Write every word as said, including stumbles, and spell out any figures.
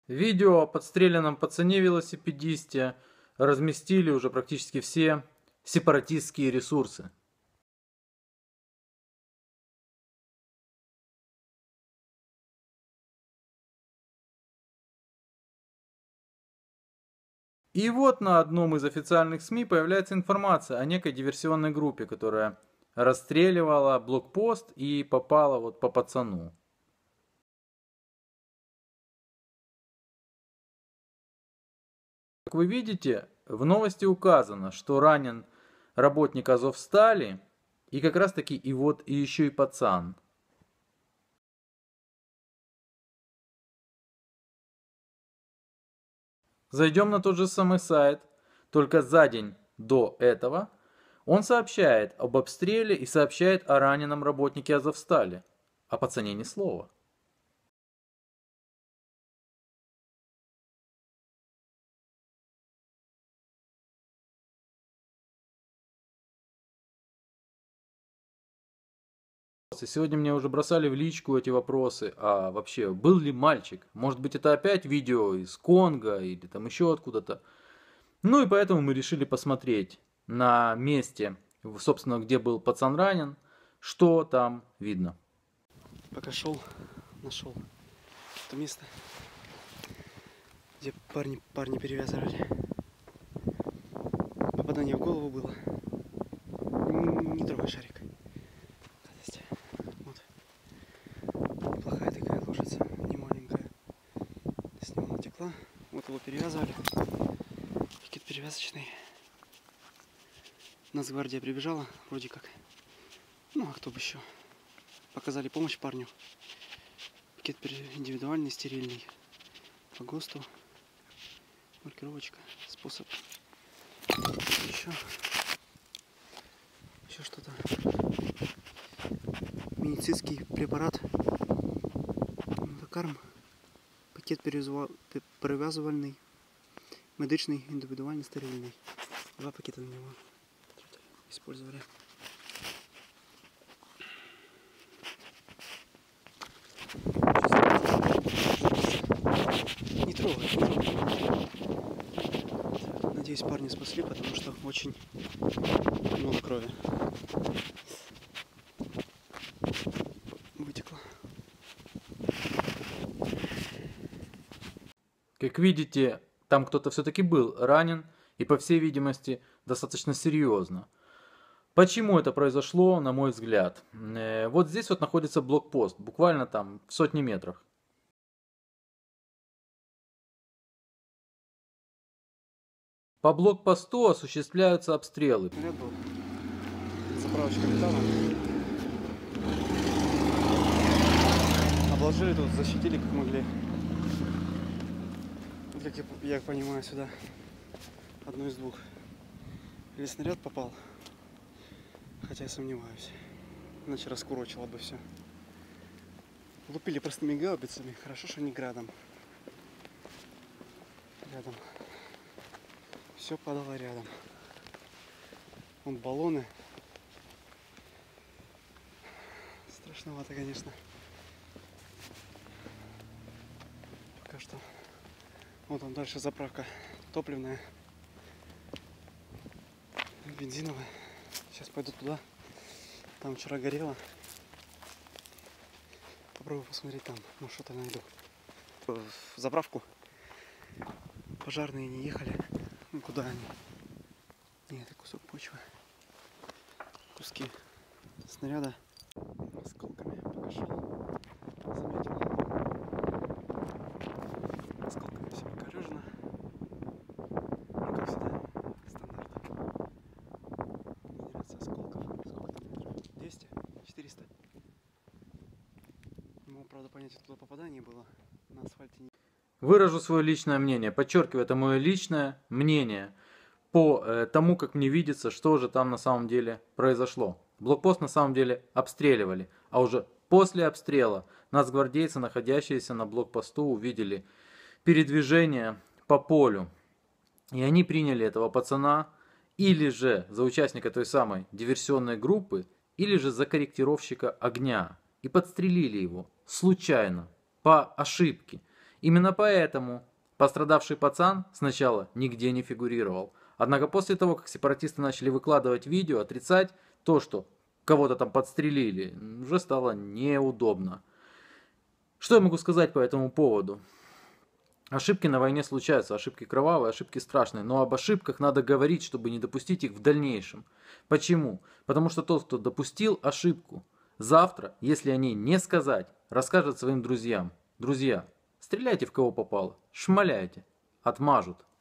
Видео о подстреленном пацане-велосипедисте разместили уже практически все сепаратистские ресурсы. И вот на одном из официальных СМИ появляется информация о некой диверсионной группе, которая расстреливала блокпост и попала вот по пацану. Как вы видите, в новости указано, что ранен работник Азовстали, и как раз таки и вот и еще и пацан. Зайдем на тот же самый сайт, только за день до этого он сообщает об обстреле и сообщает о раненом работнике Азовстали. О пацане ни слова. Сегодня мне уже бросали в личку эти вопросы, а вообще, был ли мальчик? Может быть, это опять видео из Конго или там еще откуда-то. Ну и поэтому мы решили посмотреть на месте, собственно, где был пацан ранен, что там видно. Пока шел, нашел это место, где парни, парни перевязывали. Попадание в голову было. Не, не трогай шарик. Вот. Неплохая такая лужица, не маленькая. С него натекла. Вот его перевязывали. Пакет перевязочный. Нацгвардия прибежала, вроде как. Ну а кто бы еще? Показали помощь парню. Пакет индивидуальный, стерильный. По ГОСТу. Маркировочка, способ. Еще. Еще что-то. Медицинский препарат. Карм. Пакет перевязывальный. Медичный, индивидуальный, стерильный. Два пакета на него использовали. Не трогай, не трогай. Надеюсь, парни спасли, потому что очень много крови вытекло. Как видите, там кто-то все-таки был ранен, и по всей видимости достаточно серьезно. Почему это произошло, на мой взгляд? Вот здесь вот находится блокпост, буквально там в сотни метрах. По блокпосту осуществляются обстрелы. Ряд был. Заправочка металла. Обложили тут, защитили как могли. Вот как я, я понимаю, сюда одно из двух. Или снаряд попал, хотя я сомневаюсь. Иначе раскурочило бы все. Лупили простыми гаубицами. Хорошо, что не градом. Рядом. Все падало рядом. Вон баллоны. Страшновато, конечно. Пока что. Вот там дальше заправка топливная. Бензиновая. Сейчас пойду туда. Там вчера горело. Попробую посмотреть там. Ну, что-то найду. В заправку. Пожарные не ехали. Ну, куда они? Не, это кусок почвы. Куски снаряда. Осколками пока шел. Заметил. Осколками все покорежено. Ну, как всегда, стандарт. Генерация осколков. Сколько там метров? двести? четыреста? Не могу, правда, понять, откуда попадание было. На асфальте не... Выражу свое личное мнение. Подчеркиваю, это мое личное мнение по э, тому, как мне видится, что же там на самом деле произошло. Блокпост на самом деле обстреливали, а уже после обстрела нацгвардейцы, находящиеся на блокпосту, увидели передвижение по полю. И они приняли этого пацана или же за участника той самой диверсионной группы, или же за корректировщика огня. И подстрелили его случайно, по ошибке. Именно поэтому пострадавший пацан сначала нигде не фигурировал. Однако после того, как сепаратисты начали выкладывать видео, отрицать то, что кого-то там подстрелили, уже стало неудобно. Что я могу сказать по этому поводу? Ошибки на войне случаются, ошибки кровавые, ошибки страшные, но об ошибках надо говорить, чтобы не допустить их в дальнейшем. Почему? Потому что тот, кто допустил ошибку, завтра, если о ней не сказать, расскажет своим друзьям. Друзья, стреляйте в кого попало, шмаляйте, отмажут.